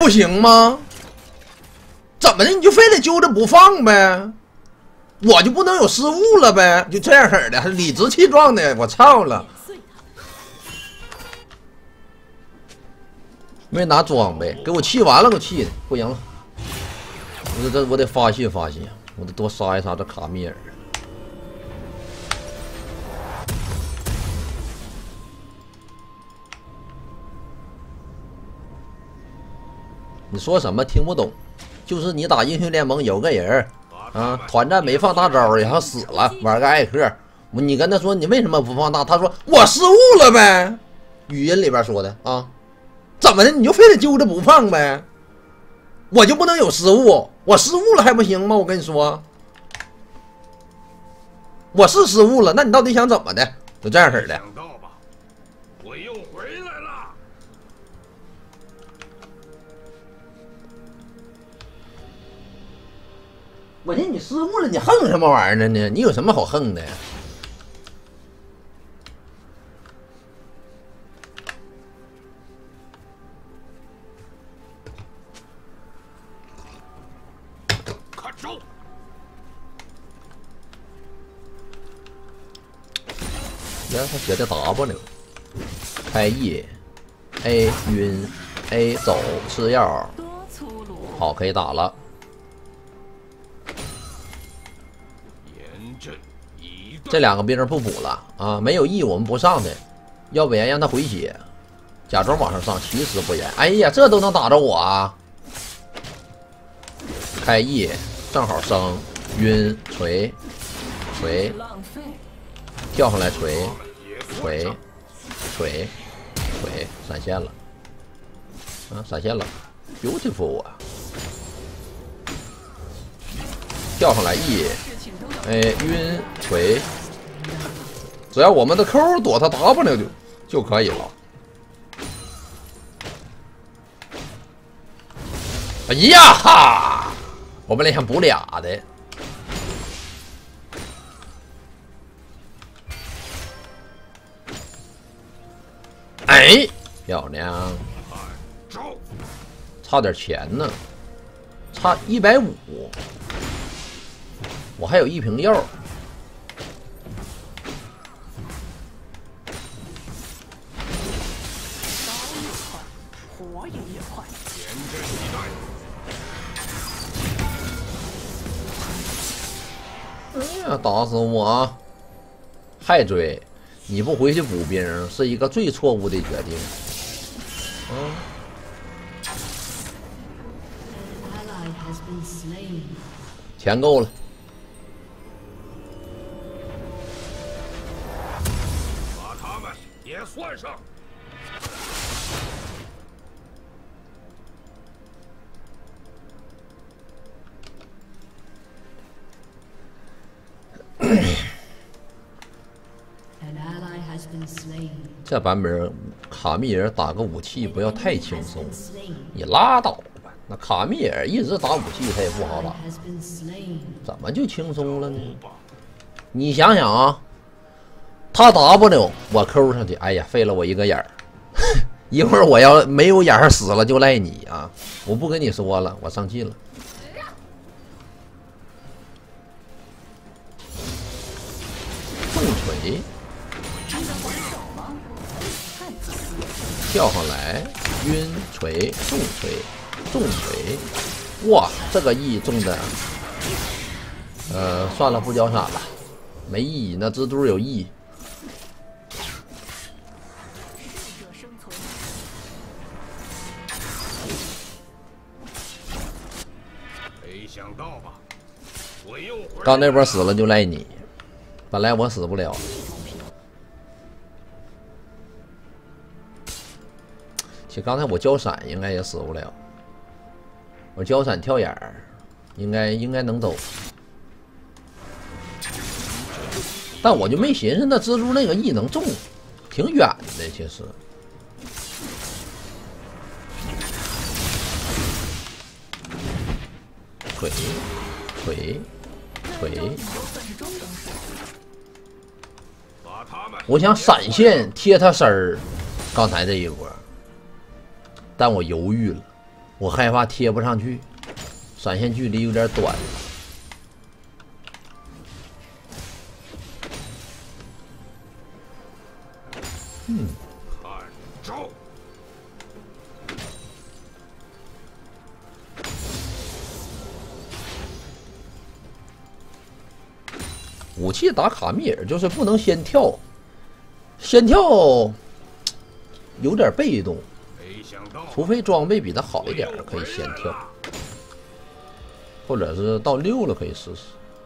不行吗？怎么的？你就非得揪着不放呗？我就不能有失误了呗？就这样式儿的，还理直气壮的，我操了！没拿装备，给我气完了，给我气的不行了。我得发泄发泄，我得多杀一杀这卡米尔。你说什么听不懂？就是你打英雄联盟有个人啊，团战没放大招，然后死了，玩个艾克。你跟他说你为什么不放大？他说我失误了呗，语音里边说的啊。怎么的？你就非得揪着不放呗？我就不能有失误？我失误了还不行吗？我跟你说，我是失误了，那你到底想怎么的？就这样式的。 想到吧，我又回来了。 我寻思你失误了，你横什么玩意儿呢？你有什么好横的？ 看招！ 呀，他写的 W， 开 E，A 晕 ，A 走吃药，好，可以打了。这两个兵不补了啊，没有 E 我们不上去，要不然让他回血，假装往上上，其实不然。哎呀，这都能打着我啊！开 E 正好升晕锤锤，跳上来锤锤锤锤，闪现了啊，闪现了 ，beautiful 啊！跳上来 E， 哎晕锤。只要我们的 Q 躲他 W 就可以了。哎呀哈！我本来想补俩的。哎，漂亮！差点钱呢，差150。我还有一瓶药。哎呀，打死我！还追，你不回去补兵是一个最错误的决定。钱够了。 把他们也算上。 这版本卡米尔打个武器不要太轻松，你拉倒吧。那卡米尔一直打武器他也不好打，怎么就轻松了呢？你想想啊，他 W 我 Q 上去，哎呀，费了我一个眼儿。一会儿我要没有眼儿死了就赖你啊！我不跟你说了，我生气了。重锤。跳上来，晕锤，重锤，重锤，哇，这个 E 中的，算了，不交闪了，没意义。那蜘蛛有 E， 没想到吧，我又回来了。 刚那波死了就赖你，本来我死不了。其实刚才我交闪应该也死不了，我交闪跳眼儿，应该能走。但我就没寻思那蜘蛛那个 E 能中，挺远的其实。锤锤锤！我想闪现贴他身儿，刚才这一波，但我犹豫了， 我害怕贴不上去，闪现距离有点短。 看招！ 武器打卡米尔就是不能先跳，先跳有点被动， 没想到， 除非装备比他好一点，可以先跳，或者是到6了可以试试。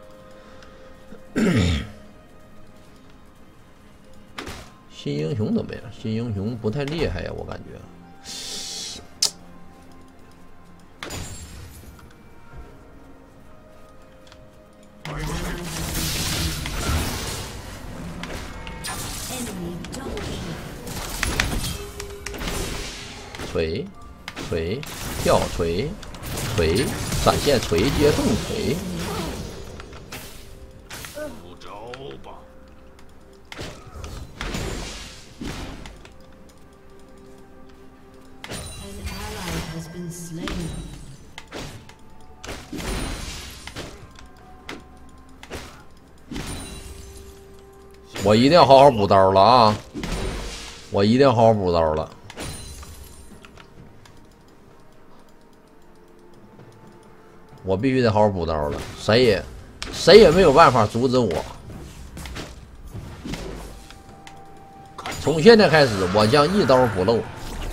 新英雄怎么样？新英雄不太厉害呀，我感觉。锤，锤，跳锤，锤，闪现锤接重锤。 出招吧！ 我一定要好好补刀了啊！我一定要好好补刀了。我必须得好好补刀了，谁也没有办法阻止我。从现在开始，我将一刀不漏。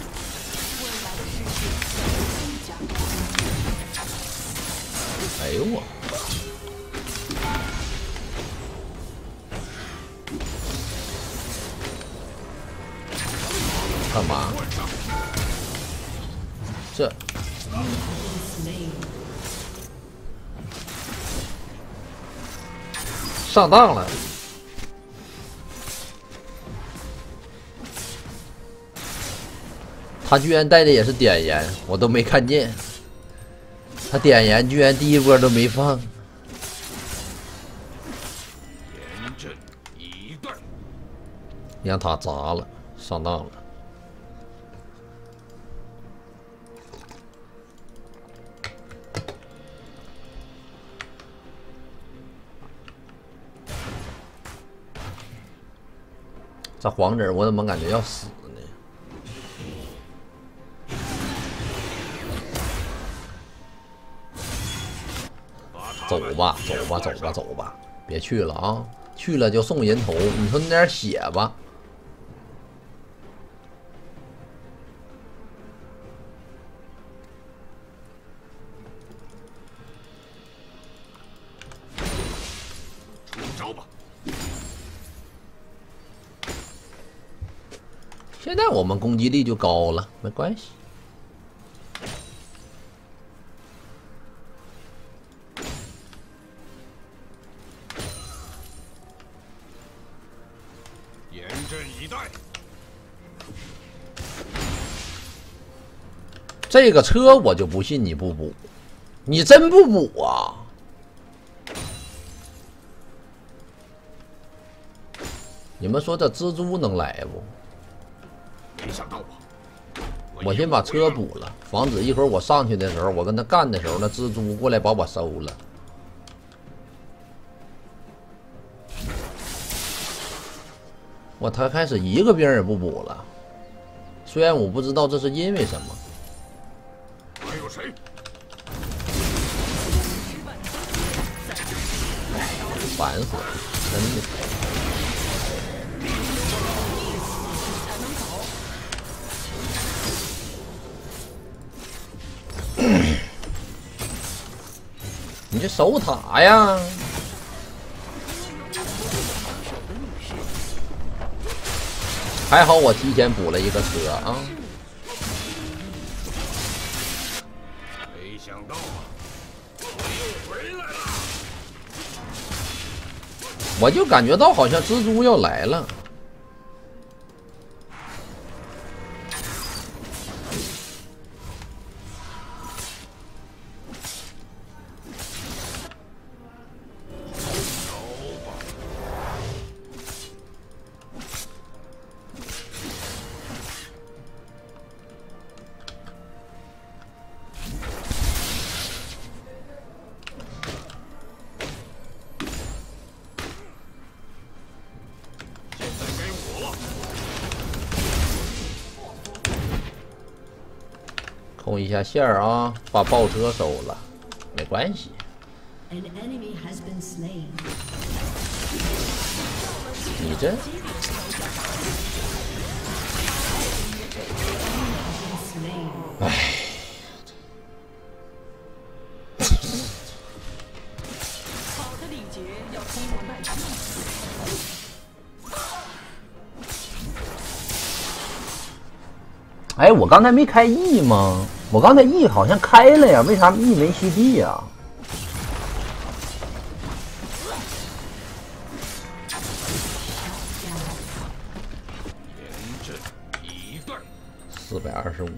哎呦我！干嘛？这上当了。他居然带的也是点燃，我都没看见。他点燃居然第一波都没放。 严阵以待， 让他砸了，上当了。这黄子我怎么感觉要死呢？走吧，走吧，走吧，走吧，别去了啊！去了就送人头，你说那点血吧。 出招吧！ 现在我们攻击力就高了，没关系。 严阵以待。 这个车我就不信你不补，你真不补啊？你们说这蜘蛛能来不？ 没想到吧？ 我先把车补了，防止一会儿我上去的时候，我跟他干的时候，那蜘蛛过来把我收了。他开始一个兵也不补了，虽然我不知道这是因为什么。 还有谁？ 烦死了，真的。你这守塔呀！还好我提前补了一个车啊！ 没想到啊，我又回来了！ 我就感觉到好像蜘蛛要来了。 冲一下线儿啊，把豹车收了，没关系。你这，唉。哎，我刚才没开 E 吗？我刚才 E 好像开了呀，为啥 E 没蓄地呀？425，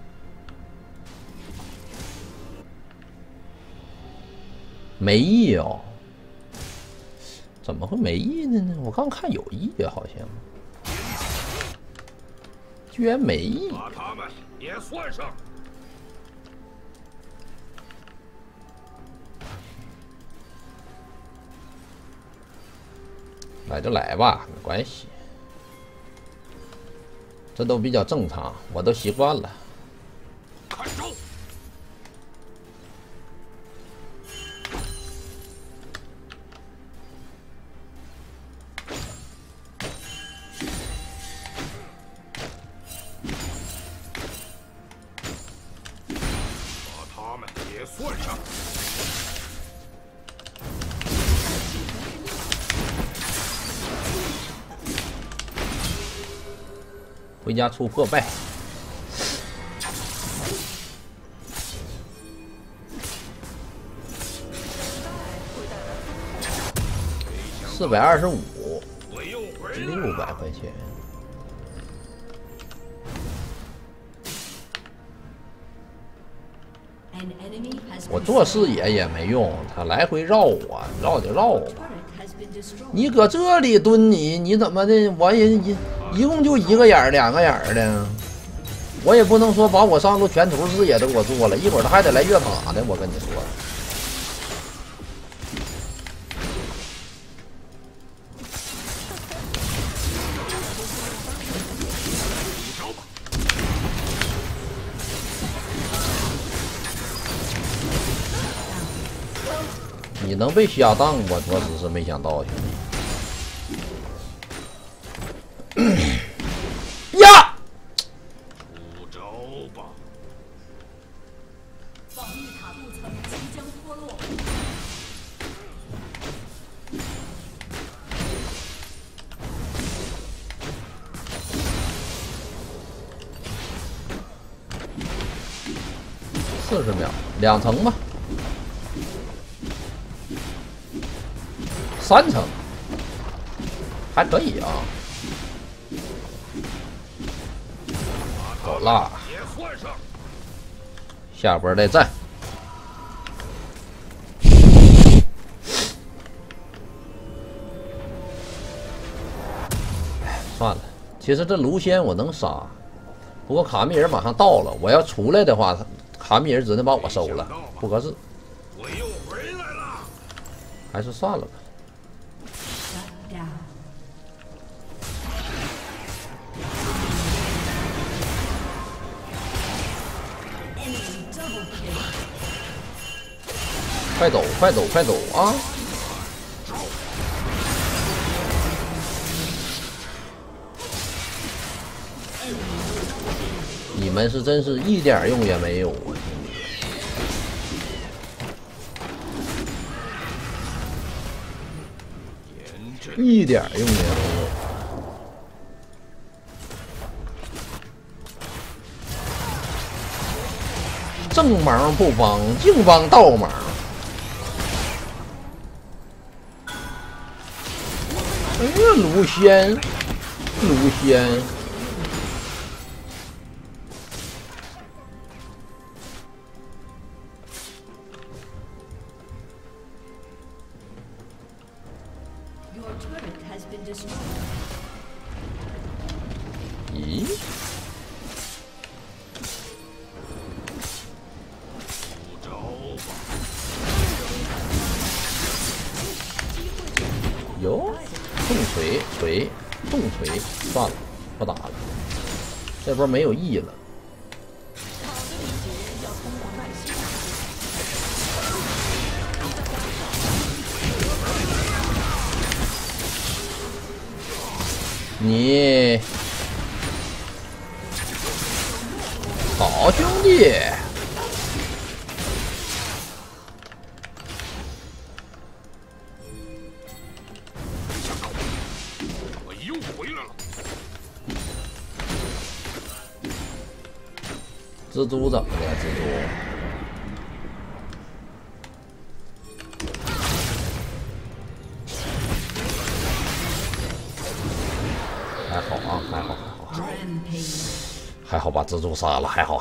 没 E 哦？怎么会没 E 呢？我刚看有 E 好像。居然没意， 把他们也算上。 来就来吧，没关系，这都比较正常，我都习惯了。 看招！也算上。 回家出破败。425，600块钱。我做视野也没用，他来回绕我，绕就绕吧。你搁这里蹲你怎么的？我也一共就1个眼儿2个眼儿的，我也不能说把我上路全图视野都给我做了，一会儿他还得来越塔的，我跟你说。你能被瞎当，我着实是没想到，兄弟。呀！ 出招吧！ 防御塔布层即将脱落。 40秒，2层吧。3层，还可以啊。走啦，下波再战。算了，其实这卢仙我能杀，不过卡密尔马上到了，我要出来的话，卡密尔只能把我收了，不合适。 我又回来了， 还是算了吧。快走，快走，快走啊！你们是真是一点用也没有啊！一点用也没有。正忙不帮，净帮倒忙。哎呀，卢仙，卢仙。咦？有重锤，重锤，算了，不打了。这波没有 E 了。 你好兄弟， 我又回来了。 蜘蛛怎么了？蜘蛛还好啊，还好，还好把蜘蛛杀了，还好。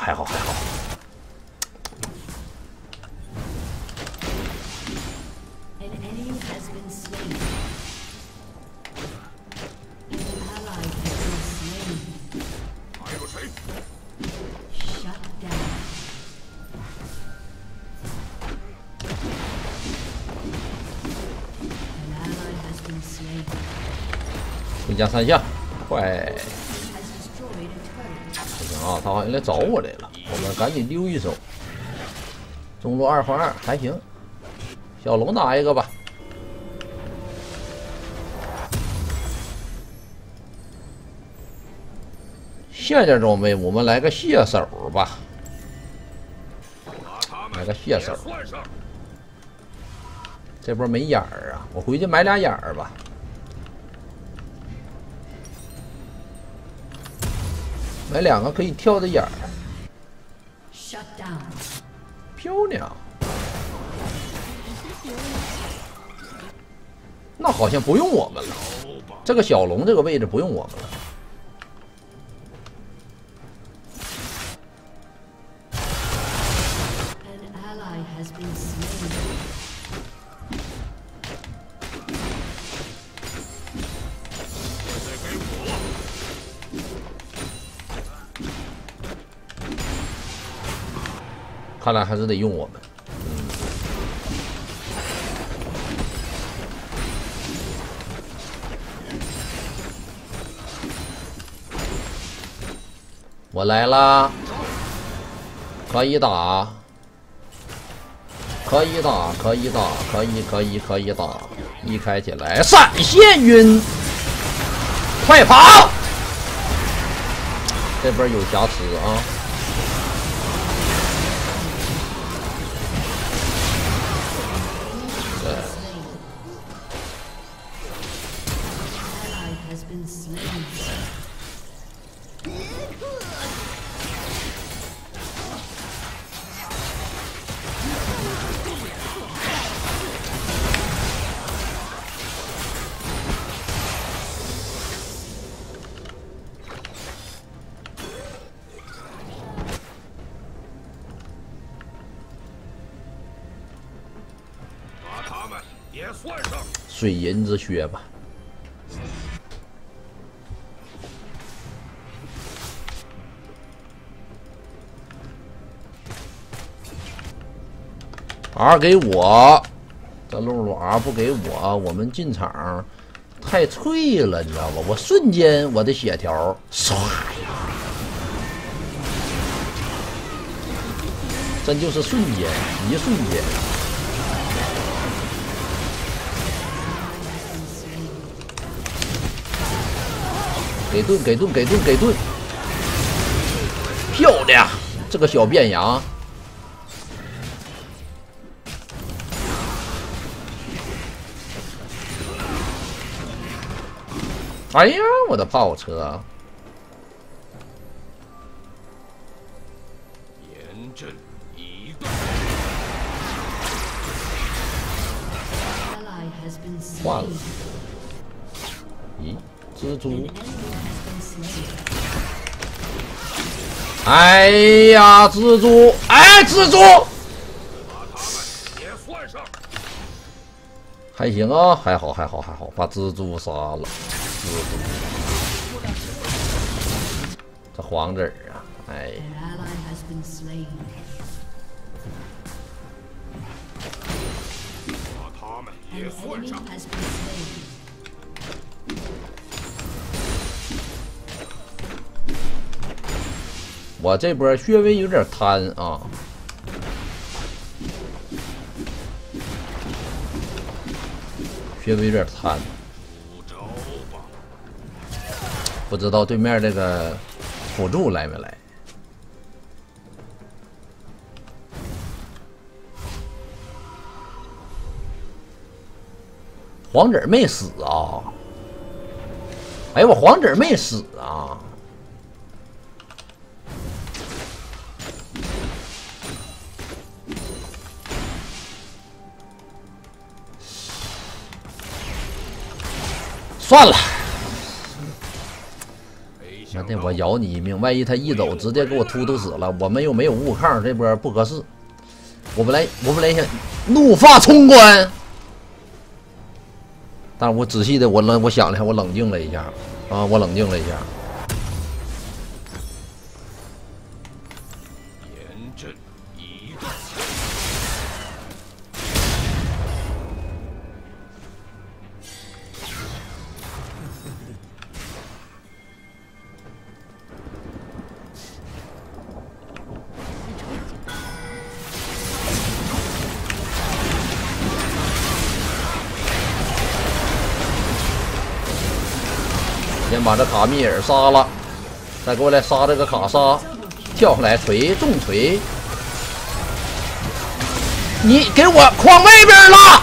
An enemy has been slain. An ally has been slain. 还有谁？ Shut down. An ally has been slain. 回家三下，快！ Has destroyed a turret. 不行啊，他好像来找我来了，我们赶紧溜一手。中路2换2还行，小龙拿一个吧。下件装备我们来个蟹手吧， 把他们来个蟹手也。算上。 这波没眼儿啊，我回去买俩眼儿吧。买2个可以跳的眼儿， Shut down. 漂亮。那好像不用我们了，这个小龙这个位置不用我们了。 An ally has been slain. 现在该我了。 看来还是得用我们。我来啦，可以打，可以打，可以打，可以打！一开起来，闪现晕，快跑！这边有瑕疵啊。 Ally has been slain. 把他们也算上。 水银之靴吧。R 给我，这露露 R 不给我，我们进场太脆了，你知道吧？我瞬间我的血条唰呀，真就是瞬间，一瞬间。给盾，给盾，给盾，给盾，漂亮！这个小变羊。哎呀，我的炮车！ 严阵以待。 Ally has been 换了 slain. 咦，蜘蛛 Enemy has been slain. 哎呀，蜘蛛！哎，蜘蛛！ 把他们也算上。 还行啊，还好，还好，还好，把蜘蛛杀了。蜘蛛，这黄子儿啊，哎， An ally has been slain. 把他们 An 也算 enemy 上。 has been slain. 我这波稍微有点贪啊。稍微有点贪。 不着吧。 不知道对面这个辅助来没来？黄子没死啊！哎，我黄子没死啊！算了，那得我咬你一命，万一他一走直接给我突死了，我们又没有悟抗，这波不合适。我本来想怒发冲冠，但是我仔细的我想了一下，我冷静了一下啊，我冷静了一下。 严阵以待。 先把这卡米尔杀了，再过来杀这个卡莎，跳上来锤重锤，你给我框外边了！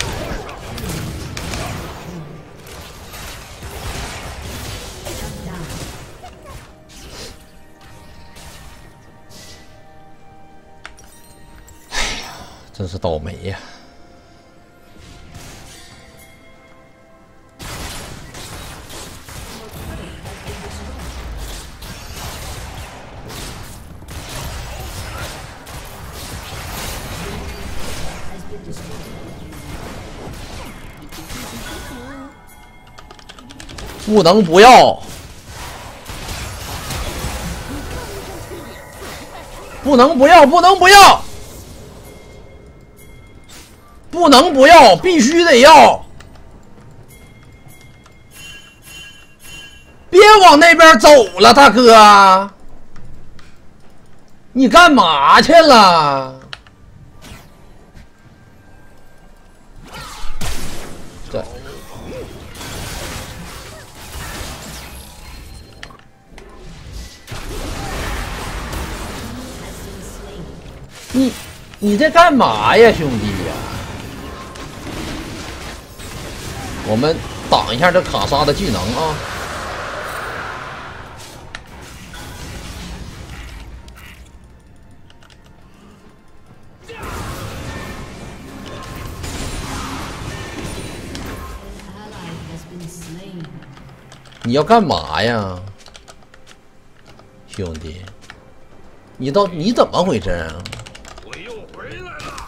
哎呀，真是倒霉呀！不能不要，不能不要，不能不要，不能不要，必须得要！别往那边走了，大哥，你干嘛去了？这。你在干嘛呀，兄弟呀？我们挡一下这卡莎的技能啊！你要干嘛呀，兄弟？你怎么回事啊？ 我又回来了。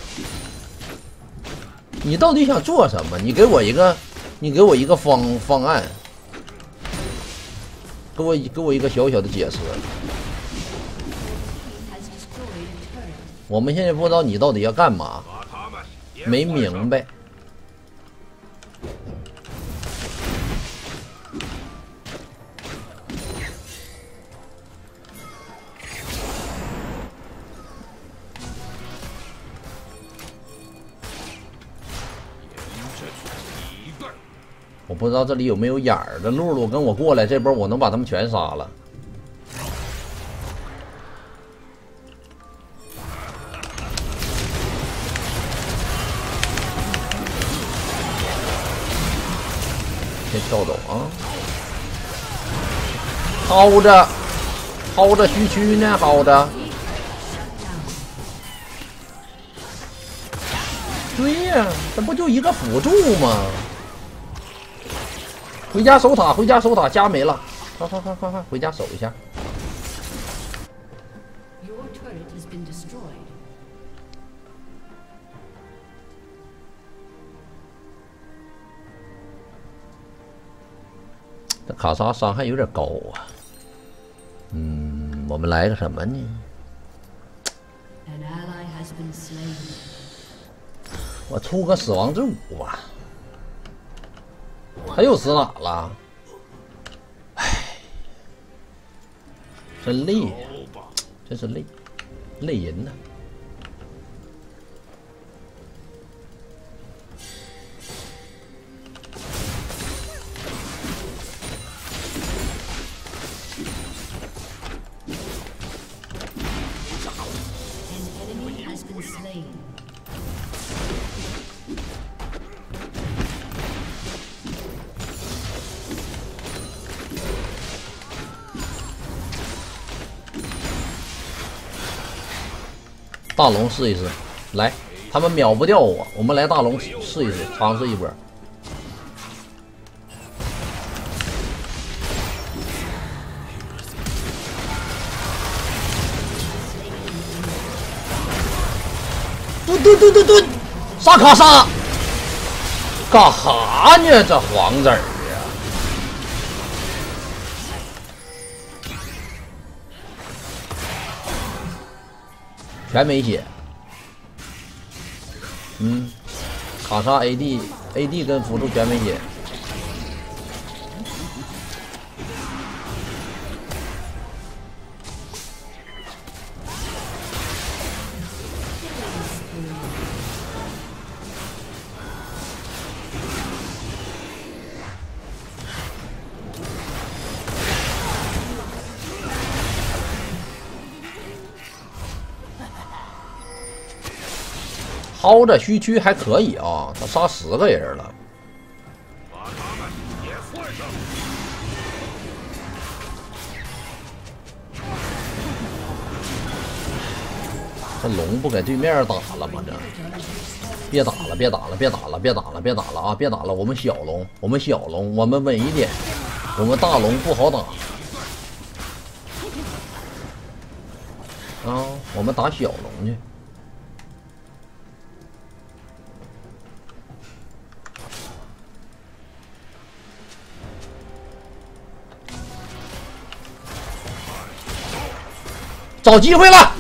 你到底想做什么？你给我一个方案，给我一个小小的解释。我们现在不知道你到底要干嘛，没明白。我不知道这里有没有眼儿的，露露跟我过来，这波我能把他们全杀了。先跳走啊！薅着虚区呢，薅着。对呀，这不就一个辅助吗？回家守塔，回家守塔，家没了，快，回家守一下。这卡莎伤害有点高啊。我们来个什么呢？我出个死亡之舞吧。他又死哪了？唉，真累呀，真是累人呐。 has been slain. 大龙试一试，来，他们秒不掉我，我们来大龙试一试，尝试一波。蹲，杀卡莎，干哈呢？这黄子儿啊！全没血。卡莎 AD 跟辅助全没血。薅着虚区还可以啊，他杀10个人了。 把他们也算上。 这龙不给对面打了吗？这别打了啊！别打了，我们小龙，我们稳一点，我们大龙不好打啊，我们打小龙去。找机会了，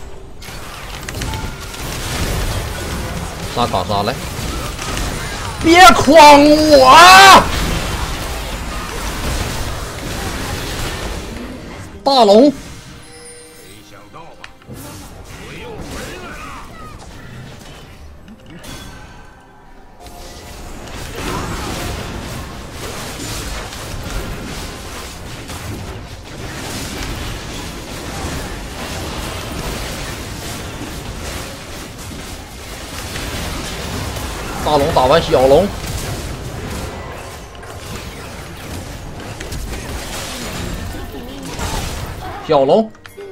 杀卡莎来，别诓我啊！大龙， 没想到吧？我又回来了。 大龙打完小龙，小龙，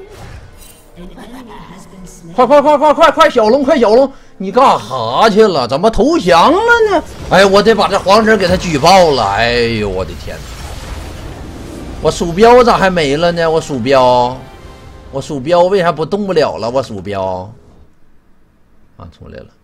快！小龙，你干哈去了？怎么投降了呢？哎，我得把这黄子给他举报了。哎呦，我的天！我鼠标咋还没了呢？我鼠标为啥不动不了了？我鼠标啊，出来了。